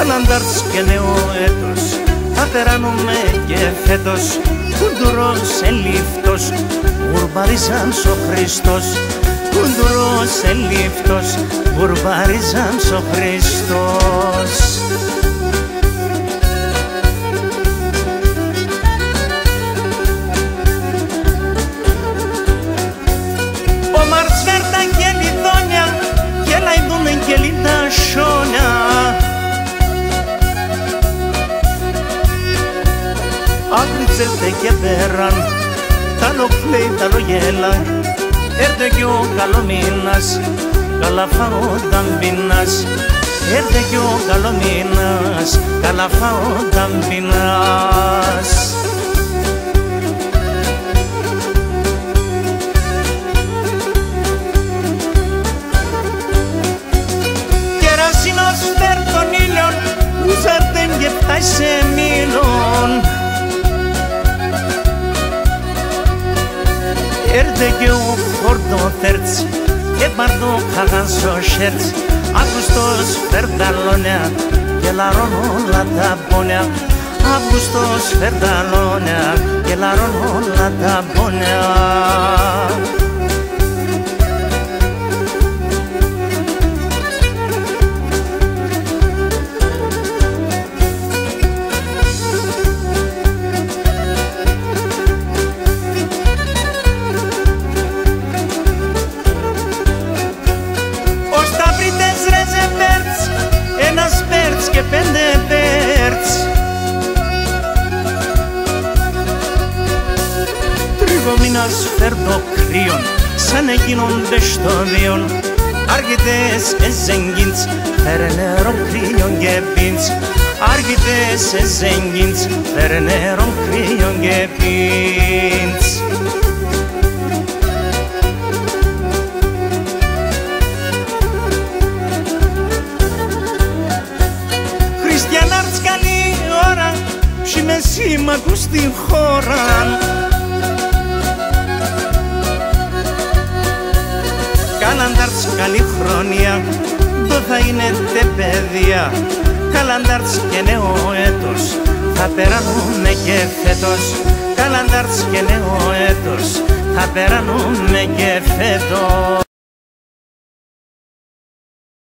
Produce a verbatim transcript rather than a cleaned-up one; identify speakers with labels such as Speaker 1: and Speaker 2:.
Speaker 1: Καλαντάρς και νέο έτος θα περάνουμε και φέτος. Κουντουρός ελήφτος, βουρμπαρίζαμς ο Χριστός. Κουντουρός ελήφτος, βουρμπαρίζαμς ο Χριστός. Ο Μαρτσβέρτα και Λιδόνια και λαϊδούνε και λιντα σόνια. Άγριτσελτε και πέραν, τάλο κλαίει, τάλο γέλα. Έρθε κι ο καλομήνας, καλά φαόταν πεινάς. Έρθε κι ο καλομήνας, καλά φαόταν πεινάς. Κερασίνος φέρ τον ήλιον, ουζάρτεν και φτάει σε μήλον. Έρθε και ο χορτοθέρτς και πάρτο χαγάνσο σέρτς. Αύγουστος φερταλόνια και λαρών όλα τα πόνια. Αύγουστος φερταλόνια και λαρών όλα τα πόνια. Ένας πέρτς και πέντε πέρτς. Τριγωμήνας φέρτο κρύον, σαν έγινονται στο βίον. Άργητες εζέγγιντς, φέρε νερό κρύον και πίντς. Άργητες εζέγγιντς, φέρε νερό κρύον και πίντς. Χριστιανάρτς καλή ώρα, și με σήμακους στην χώρα. Καλαντάρτς καλή χρόνια, το θα είναι τε παιδεία. Καλαντάρτς και νέο έτος, θα περάνουμε και φέτος. Καλαντάρτς και νέο έτος, θα περάνουμε και φέτος.